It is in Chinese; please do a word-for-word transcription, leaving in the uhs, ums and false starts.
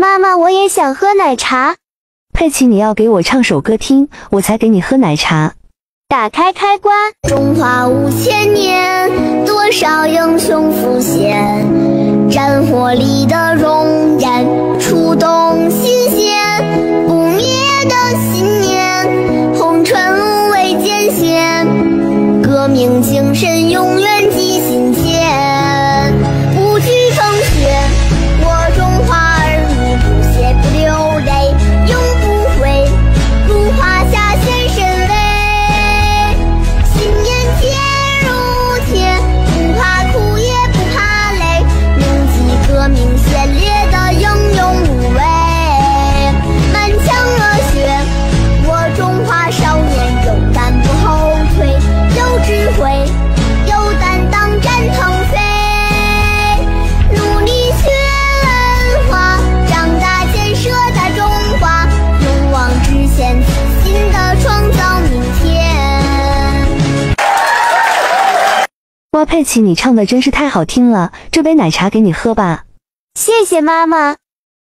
妈妈，我也想喝奶茶。 佩奇，你要给我唱首歌听，我才给你喝奶茶。 打开开关。 中华五千年，多少英雄浮现，战火里的容颜，触动心弦，不灭的信念，红尘无畏艰险，革命精神永远记心间，不惧风雪，我中华儿女不屑不流泪，永不悔，如华夏显神威，信念铁如铁，不怕苦也不怕累，铭记革命先烈的英勇无畏，满腔热血，我中华少年有胆不后退，有智慧，有担当战腾飞，努力学文化，长大建设大中华，勇往直前，自信地创造明天。 哇，佩奇，你唱的真是太好听了，这杯奶茶给你喝吧。 谢谢妈妈。